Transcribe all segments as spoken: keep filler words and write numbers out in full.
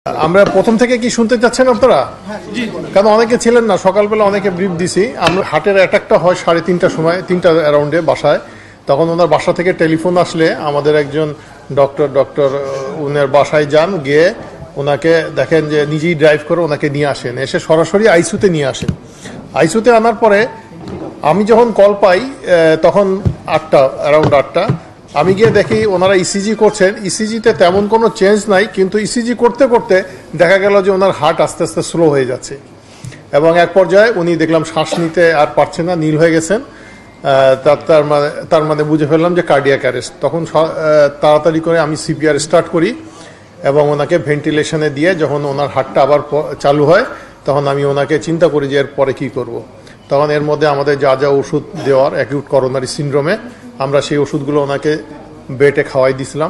আমরা প্রথম থেকে কি শুনতে চাচ্ছেন আপনারা? কারণ অনেকে ছিলেন না, সকালবেলা অনেকে ব্রিফ দিছি। আমরা হার্টের অ্যাটাকটা হয় সাড়ে তিনটার সময়, তিনটা অ্যারাউন্ডে বাসায়। তখন ওনার বাসা থেকে টেলিফোন আসলে আমাদের একজন ডক্টর ডক্টর ওনার বাসায় যান, গিয়ে ওনাকে দেখেন যে নিজেই ড্রাইভ করে ওনাকে নিয়ে আসেন, এসে সরাসরি আইসিইউতে নিয়ে আসেন। আইসিইউতে আনার পরে আমি যখন কল পাই তখন আটটা অ্যারাউন্ড আটটা আমি গিয়ে দেখি ওনারা ইসিজি করছেন। ইসিজিতে তেমন কোনো চেঞ্জ নাই, কিন্তু ইসিজি করতে করতে দেখা গেল যে ওনার হার্ট আস্তে আস্তে স্লো হয়ে যাচ্ছে এবং এক পর্যায়ে উনি দেখলাম শ্বাস নিতে আর পারছে না, নীল হয়ে গেছেন। তার মানে তার মানে বুঝে ফেললাম যে কার্ডিয়াক অ্যারেস্ট। তখন তাড়াতাড়ি করে আমি সিপিআর স্টার্ট করি এবং ওনাকে ভেন্টিলেশনে দিয়ে যখন ওনার হার্টটা আবার চালু হয় তখন আমি ওনাকে চিন্তা করি যে এর পরে কী করব। তখন এর মধ্যে আমাদের যা যা ওষুধ দেওয়ার অ্যাকিউট করোনারি সিনড্রোমে আমরা সেই ওষুধগুলো ওনাকে বেটে খাওয়াই দিছিলাম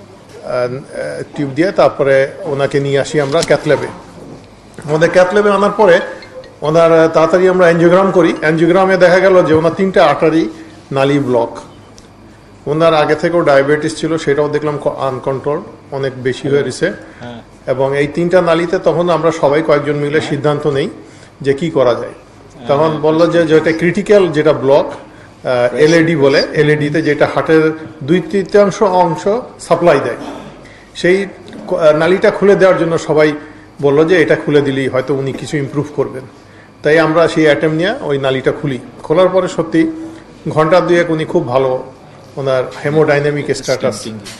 টিউব দিয়ে। তারপরে ওনাকে নিয়ে আসি আমরা ক্যাথল্যাবে। আমাদের ক্যাথল্যাবে আনার পরে ওনার তাড়াতাড়ি আমরা অ্যাঞ্জিওগ্রাম করি। অ্যাঞ্জিওগ্রামে দেখা গেল যে ওনার তিনটা আর্টারি নালি ব্লক। ওনার আগে থেকেও ডায়াবেটিস ছিল, সেটাও দেখলাম আনকন্ট্রোল অনেক বেশি হয়ে গেছে। এবং এই তিনটা নালিতে তখন আমরা সবাই কয়েকজন মিলে সিদ্ধান্ত নেই যে কি করা যায়। তখন বললো যে যেটা ক্রিটিক্যাল যেটা ব্লক এলএডি বলে, এলএডিতে যেটা হার্টের দুই তৃতীয়াংশ অংশ সাপ্লাই দেয়, সেই নালিটা খুলে দেওয়ার জন্য সবাই বললো যে এটা খুলে দিলেই হয়তো উনি কিছু ইমপ্রুভ করবেন। তাই আমরা সেই অ্যাটেম নিয়ে ওই নালিটা খুলি। খোলার পরে সত্যি ঘন্টা দুয়েক উনি খুব ভালো, ওনার হেমোডাইনামিক স্ট্যাটাস,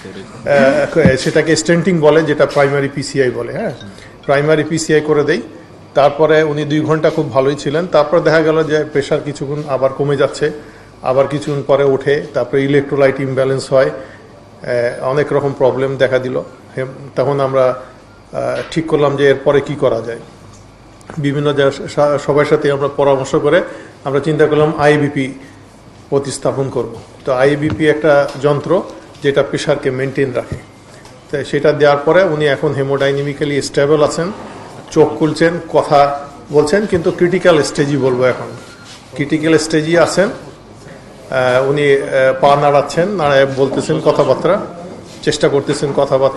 সেটাকে স্টেন্টিং বলে, যেটা প্রাইমারি পিসিআই বলে। হ্যাঁ, প্রাইমারি পিসিআই করে দেই। তারপরে উনি দুই ঘন্টা খুব ভালোই ছিলেন। তারপর দেখা গেল যে প্রেশার কিছুক্ষণ আবার কমে যাচ্ছে, আবার কিছুক্ষণ পরে ওঠে, তারপরে ইলেকট্রোলাইট ইমব্যালেন্স হয়, অনেক রকম প্রবলেম দেখা দিল। তখন আমরা ঠিক করলাম যে এরপরে কি করা যায়। বিভিন্ন সবার সাথে আমরা পরামর্শ করে আমরা চিন্তা করলাম আইবিপি প্রতিস্থাপন করব। তো আইবিপি একটা যন্ত্র যেটা প্রেশারকে মেনটেন রাখে। তাই সেটা দেওয়ার পরে উনি এখন হেমোডাইনামিক্যালি স্টেবল আছেন, চোখ খুলছেন, কথা বলছেন, কিন্তু ক্রিটিক্যাল স্টেজই বলবো এখন, ক্রিটিক্যাল স্টেজই আছেন। উনি পা নাড়াচ্ছেন, নাড়ায় বলতেছেন কথাবার্তা, চেষ্টা করতেছেন কথাবার্তা।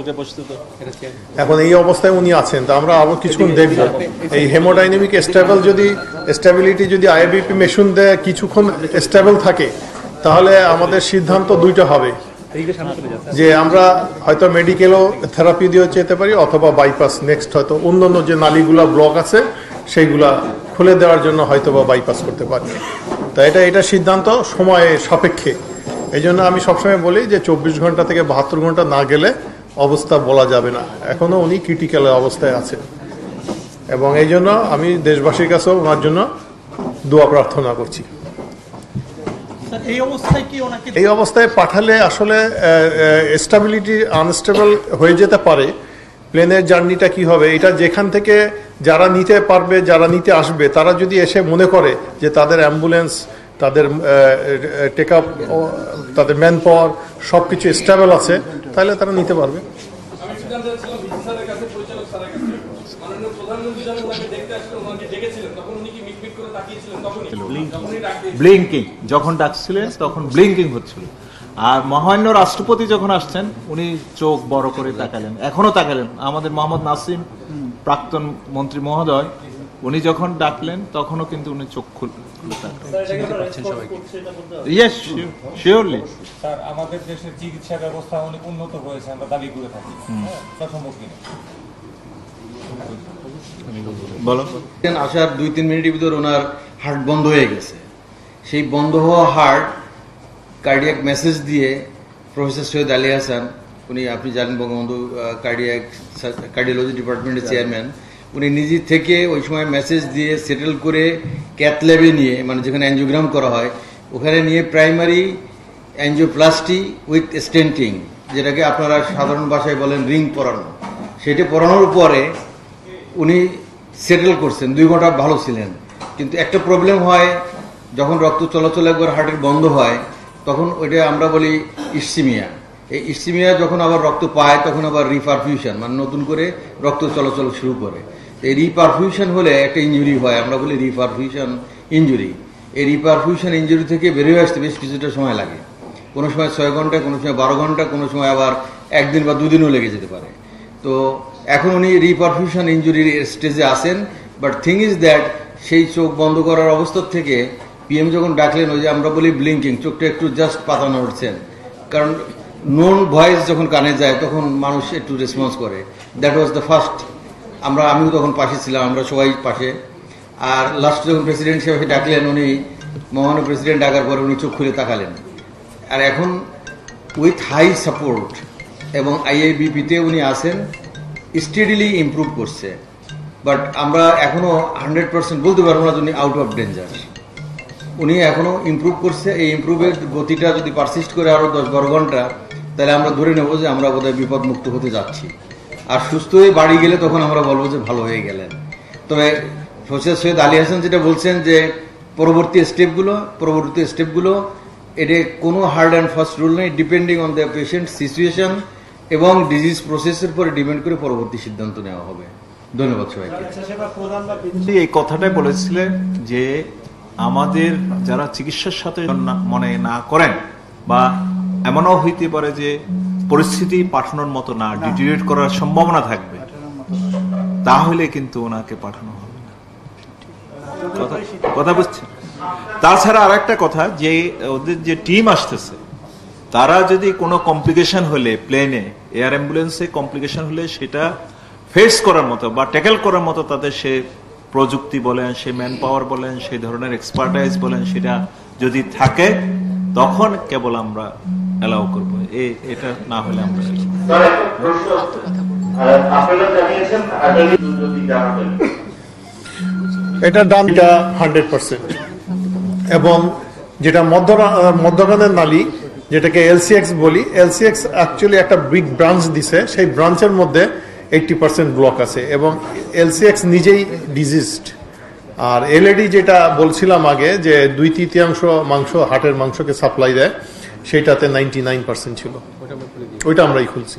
এখন এই অবস্থায় উনি আছেন। তো আমরা আবার কিছুক্ষণ দেখব এই হেমোডাইনামিক স্টেবল যদি স্টেবিলিটি যদি আইবিপি মেশিন দেয় কিছুক্ষণ স্টেবল থাকে, তাহলে আমাদের সিদ্ধান্ত দুইটা হবে, যে আমরা হয়তো মেডিকেলও থেরাপি দিয়ে যেতে পারি অথবা বাইপাস নেক্সট হয়তো অন্যান্য যে নালীগুলা ব্লক আছে সেইগুলা খুলে দেওয়ার জন্য হয়তো বা বাইপাস করতে পারি। তো এটা এটা সিদ্ধান্ত সময় সাপেক্ষে। এই জন্য আমি সবসময় বলি যে চব্বিশ ঘন্টা থেকে বাহাত্তর ঘন্টা না গেলে অবস্থা বলা যাবে না। এখনও উনি ক্রিটিক্যাল অবস্থায় আছেন এবং এই জন্য আমি দেশবাসীর কাছেও ওনার জন্য দোয়া প্রার্থনা করছি। এই অবস্থায় পাঠালে আসলে স্টেবিলিটি আনস্টেবল হয়ে যেতে পারে। প্লেনের জার্নিটা কি হবে, এটা যেখান থেকে যারা নিতে পারবে, যারা নিতে আসবে, তারা যদি এসে মনে করে যে তাদের অ্যাম্বুলেন্স, তাদের টেক আপ, তাদের ম্যান পাওয়ার সব কিছু স্টেবল আছে, তাহলে তারা নিতে পারবে। ব্লিঙ্কিং যখন ডাকছিলেন তখন ব্লিঙ্কিং হচ্ছিল। আর মহামান্য রাষ্ট্রপতি যখন আসছেন উনি চোখ বড় করে তাকালেন, এখনো তাকালেন। আমাদের মোহাম্মদ নাসিম প্রাক্তন মন্ত্রী মহোদয়, উনি যখন ডাকলেন তখনও কিন্তু উনি চোখ খুলে ইয়েস শিওরলি। স্যার, আমাদের দেশের চিকিৎসা ব্যবস্থা অনেক উন্নত হয়েছে, আমরা দাবি করে থাকি, সম্ভব কিনা বলো। আসার দুই তিন মিনিটের ভিতর ওনার হার্ট বন্ধ হয়ে গেছে। সেই বন্ধ হওয়া হার্ট কার্ডিয়াক মেসেজ দিয়ে প্রফেসর সৈয়দ আলী হাসান, উনি আপনি জানেন বঙ্গবন্ধু কার্ডিয়াক কার্ডিওলজি ডিপার্টমেন্টের চেয়ারম্যান, উনি নিজে থেকে ওই সময় মেসেজ দিয়ে সেটেল করে ক্যাথ ল্যাবে নিয়ে, মানে যেখানে অ্যাঞ্জিওগ্রাম করা হয় ওখানে নিয়ে প্রাইমারি অ্যাঞ্জিওপ্লাস্টি উইথ স্টেন্টিং, যেটাকে আপনারা সাধারণ ভাষায় বলেন রিং পরানো, সেটা পরানোর পরে উনি সেটেল করছেন, দুই ঘন্টা ভালো ছিলেন। কিন্তু একটা প্রবলেম হয়, যখন রক্ত চলাচল একবার হার্টের বন্ধ হয় তখন ওইটা আমরা বলি ইসিমিয়া। এই ইসিমিয়া যখন আবার রক্ত পায় তখন আবার রিপারফিউশন, মানে নতুন করে রক্ত চলাচল শুরু করে। এই রিপারফিউশন হলে একটা ইঞ্জুরি হয়, আমরা বলি রিপারফিউশন ইঞ্জুরি। এই রিপারফিউশন ইঞ্জুরি থেকে বেরিয়ে আসতে বেশ কিছুটা সময় লাগে, কোনো সময় ছয় ঘন্টা, কোনো সময় বারো ঘন্টা, কোনো সময় আবার একদিন বা দুদিনও লেগে যেতে পারে। তো এখন উনি রিপারফিউশন ইনজুরির স্টেজে আছেন, বাট থিং ইজ দ্যাট সেই চোখ বন্ধ করার অবস্থা থেকে পিএম যখন ডাকলেন, ওই যে আমরা বলি ব্লিঙ্কিং, চোখটা একটু জাস্ট পাতা নড়ছেন, কারণ নোন ভয়েস যখন কানে যায় তখন মানুষ একটু রেসপন্স করে। That was the first. আমরা আমিও তখন পাশে ছিলাম, আমরা সবাই পাশে। আর লাস্ট যখন প্রেসিডেন্ট হিসেবে ডাকলেন, উনি মহামান্য প্রেসিডেন্ট ডাকার পরে উনি চোখ খুলে তাকালেন। আর এখন উইথ হাই সাপোর্ট এবং আইআইবিপিতে উনি আছেন, স্টেডিলি ইমপ্রুভ করছে। বাট আমরা এখনো হান্ড্রেড পার্সেন্ট বলতে পারবো না উনি আউট অফ ডেঞ্জার। উনি এখনো ইমপ্রুভ করছে। এই ইমপ্রুভের গতিটা যদি পারসিস্ট করে আরো দশ বারো ঘন্টা, তাহলে আমরা ধরে নেবো যে আমরা বোধহয় বিপদ মুক্ত হতে যাচ্ছি। আর সুস্থ হয়ে বাড়ি গেলে তখন আমরা বলবো যে ভালো হয়ে গেলেন। তবে প্রফেসর সৈয়দ আলী হাসান যেটা বলছেন যে পরবর্তী স্টেপগুলো পরবর্তী স্টেপগুলো এটা কোনো হার্ড অ্যান্ড ফাস্ট রুল নেই, depending on the patient situation এবং ডিজিজ প্রসেসের উপরে ডিপেন্ড করে পরবর্তী সিদ্ধান্ত নেওয়া হবে। ধন্যবাদ সবাইকে। এই কথাটাই বলেছিলেন যে আমাদের যারা চিকিৎসার সাথে মনে না করেন, বা এমনও হইতে পারে যে পরিস্থিতি পাঠানোর মতো না, ডিটিরিয়েট করার সম্ভাবনা থাকবে, তাহলে কিন্তু ওনাকে পাঠানো হবে না। কথা বুঝছেন? তাছাড়া আর একটা কথা, যে ওদের যে টিম আসতেছে, তারা যদি কোনো কমপ্লিকেশন হলে প্লেনে, এয়ার অ্যাম্বুলেন্সে কমপ্লিকেশন হলে সেটা ফেস করার মতো বা ট্যাকেল করার মতো তাদের সে প্রযুক্তি বলেন, সে ম্যান পাওয়ার বলেন, সেই ধরনের এক্সপার্টাইজ বলেন, সেটা যদি থাকে তখন কেবল আমরা অ্যালাউ করব। এটা না হলে আমরা এটা ডানটা হান্ড্রেড পার্সেন্ট। এবং যেটা মধ্যখানের নালী, যেটাকে এলসিএক্স বলি, এলসিএক্স অ্যাকচুয়ালি একটা বিগ ব্রাঞ্চ দিছে, সেই ব্রাঞ্চের মধ্যে এইটটি পার্সেন্ট ব্লক আছে এবং এলসিএক্স নিজেই ডিজিজড। আর এলএডি যেটা বলছিলাম আগে, যে দুই তৃতীয়াংশ মাংস হাটের মাংসকে সাপ্লাই দেয়, সেটাতে নাইনটি নাইন পার্সেন্ট ছিল, ওইটা আমরাই খুলছি।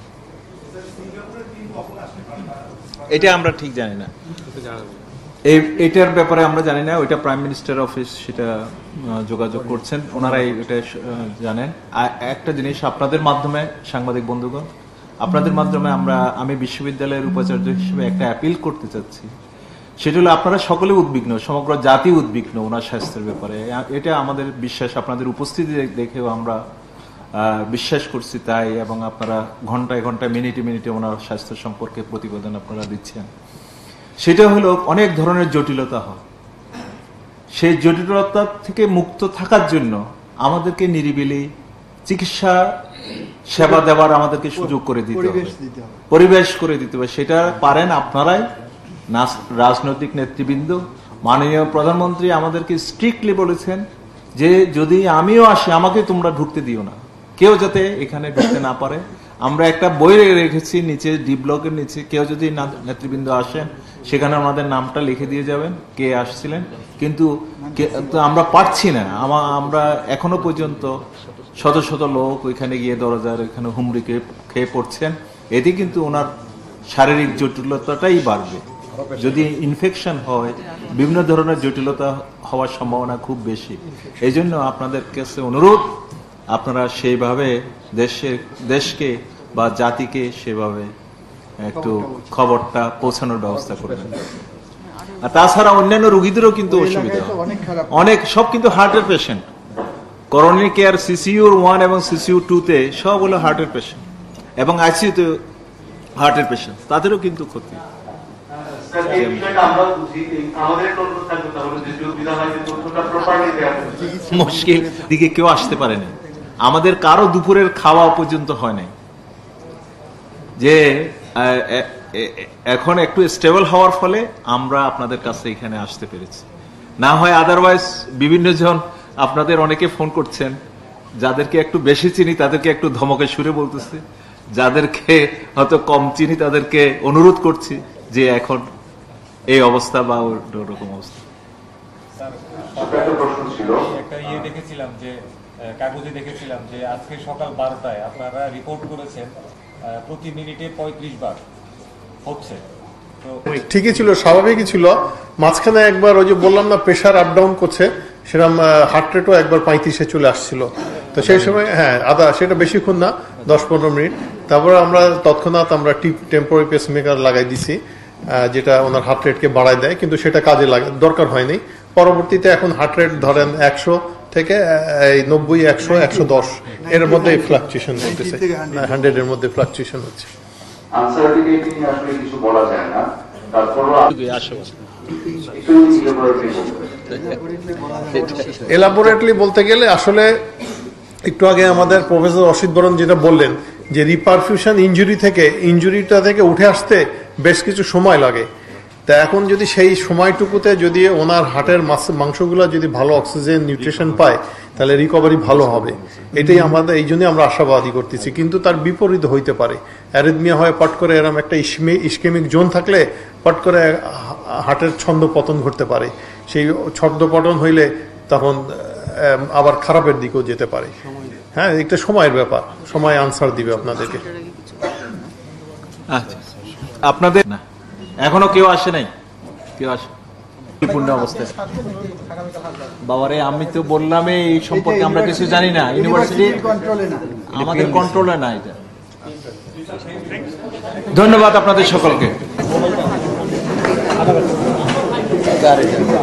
এটা আমরা ঠিক জানি না, এটার ব্যাপারে আমরা জানি না। ওইটা প্রাইম মিনিস্টার অফিস সেটা যোগাযোগ করছেন, ওনারাই এটা জানেন। আর একটা জিনিস আপনাদের মাধ্যমে, সাংবাদিক বন্ধুগণ, আপনাদের মাধ্যমে আমরা আমি বিশ্ববিদ্যালয়ের উপাচার্য হিসেবে একটা অ্যাপিল করতে চাচ্ছি। সেটা হলো, আপনারা সকলে উদ্বিগ্ন, সমগ্র জাতি উদ্বিগ্ন ওনার স্বাস্থ্যের ব্যাপারে। এটা আমাদের বিশ্বাস, আপনাদের উপস্থিতি দেখেও আমরা বিশ্বাস করছি তাই। এবং আপনারা ঘন্টায় ঘন্টায় মিনিটে মিনিটে ওনার স্বাস্থ্য সম্পর্কে প্রতিবেদন আপনারা দিচ্ছেন। সেটা হলো অনেক ধরনের জটিলতা হয়, সেই জটিলতা থেকে মুক্ত থাকার জন্য আমাদেরকে নিরিবিলি চিকিৎসা সেবা দেওয়ার আমাদেরকে সুযোগ করে দিতে হবে, পরিবেশ করে দিতে হবে। সেটা পারেন আপনারাই, রাজনৈতিক নেতৃবৃন্দ। মাননীয় প্রধানমন্ত্রী আমাদেরকে স্ট্রিক্টলি বলেছেন যে যদি আমিও আসি, আমাকে তোমরা ঢুকতে দিও না, কেউ যাতে এখানে ঢুকতে না পারে। আমরা একটা বই রেখেছি নিচে, ডি ব্লকের নিচে, কেউ যদি নেতৃবৃন্দ আসেন সেখানে আমাদের নামটা লিখে দিয়ে যাবেন কে আসছিলেন। কিন্তু আমরা পারছি না, আমরা এখনো পর্যন্ত শত শত লোক ওইখানে গিয়ে দরজার ওইখানে হুমড়ি খেয়ে পড়ছেন। এতে কিন্তু ওনার শারীরিক জটিলতাটাই বাড়বে। যদি ইনফেকশন হয়, বিভিন্ন ধরনের জটিলতা হওয়ার সম্ভাবনা খুব বেশি। এই জন্য আপনাদের কাছে অনুরোধ, আপনারা সেইভাবে দেশের দেশকে বা জাতিকে সেভাবে একটু খবরটা পৌঁছানোর ব্যবস্থা করবেন। আর তাছাড়া অন্যান্য রোগীদেরও কিন্তু অসুবিধা, অনেক সব কিন্তু হার্টের patient. Coronary care CCU one এবং সিসিইউ টু তে সব হলো হার্টের পেশেন্ট, এবং আইসিইউতে হার্টের পেশেন্ট, তাদেরও কিন্তু ক্ষতি। মুশকিল দিকে কেউ আসতে পারেনি, আমাদের কারো দুপুরের খাওয়া পর্যন্ত হয় নাই। যে এখন একটু স্টেবল হওয়ার ফলে আমরা আপনাদের কাছে এখানে আসতে পেরেছি, না হয় আদারওয়াইজ বিভিন্ন জন আপনাদের অনেকে ফোন করছেন, যাদেরকে একটু বেশি চিনি তাদেরকে একটু ধমকে সুরে বলতেছি, যাদেরকে হয়তো কম চিনি তাদেরকে অনুরোধ করছি যে এখন এই অবস্থা বা ওরকম অবস্থা। একটা ইয়ে দেখেছিলাম যে কাগজে দেখেছিলাম যে আজকে সকাল বারোটায় আপনারা রিপোর্ট করেছেন প্রতি মিনিটে পঁয়ত্রিশ বার হচ্ছে। তো ঠিকই ছিল, স্বাভাবিকই ছিল। মাঝখানে একবার ওই যে বললাম না প্রেশার আপ ডাউন করছে, সেরকম হার্ট রেটও একবার পঁয়ত্রিশে চলে আসছিল। তো সেই সময় হ্যাঁ আদা সেটা বেশিক্ষণ না, দশ পনেরো মিনিট। তারপরে আমরা তৎক্ষণাৎ আমরা টিপ টেম্পোরারি পেসমেকার লাগাই দিছি, যেটা ওনার হার্ট রেটকে বাড়ায় দেয়, কিন্তু সেটা কাজে লাগে দরকার হয়নি। পরবর্তীতে এখন হার্ট রেট ধরেন একশো থেকে এই নব্বই একশো একশো দশ এর মধ্যে ফ্লাকচুয়েশন হচ্ছে, হান্ড্রেড এর মধ্যে ফ্লাকচুয়েশন হচ্ছে। আনসার্টিনিটি নিয়ে আসলে কিছু বলা যায় না, তারপরও এলাবোরেটলি বলতে গেলে আসলে একটু আগে আমাদের প্রফেসর অসিত বরণ যেটা বললেন যে রিপারফিউশন ইনজুরি থেকে ইনজুরিটা থেকে উঠে আসতে বেশ কিছু সময় লাগে। তা এখন যদি সেই সময়টুকুতে যদি ওনার হার্টের মাংসগুলো যদি ভালো অক্সিজেন নিউট্রিশন পায় তাহলে রিকভারি ভালো হবে, এটাই আমাদের, এই জন্যই আমরা আশাবাদী করতেছি। কিন্তু তার বিপরীত হইতে পারে, অ্যারিথমিয়া হয় পট করে এরকম একটা ইস্কেমিক জোন থাকলে পট করে হার্টের ছন্দ পতন ঘটতে পারে। সেই ছন্দ পতন হইলে তখন আবার খারাপের দিকেও যেতে পারে। হ্যাঁ, একটা সময়ের ব্যাপার, সময় আনসার দিবে আপনাদেরকে। আচ্ছা, আপনাদের না এখনো কেউ আসে নাই, কেউ আসে পূর্ণ অবস্থায়। বাবারে, আমি তো বললাম এই সম্পর্কে আমরা কিছু জানি না, ইউনিভার্সিটি আমাদের কন্ট্রোলে না এটা। ধন্যবাদ আপনাদের সকলকে।